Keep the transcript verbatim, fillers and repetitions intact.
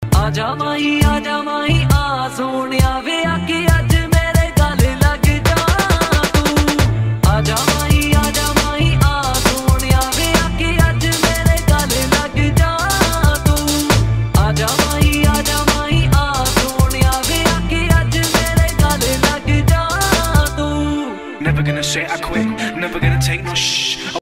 आजा माही आजा माही आ सोनिया वे आके अज मेरे गल लग जा तू। आजा माही आजा माही आ सोनिया वे आके अज मेरे गल लग जा तू। आजा माही आजा माही आ सोनिया वे आके अज मेरे गल लग जा तू। Never gonna say I quit, never gonna take no shh.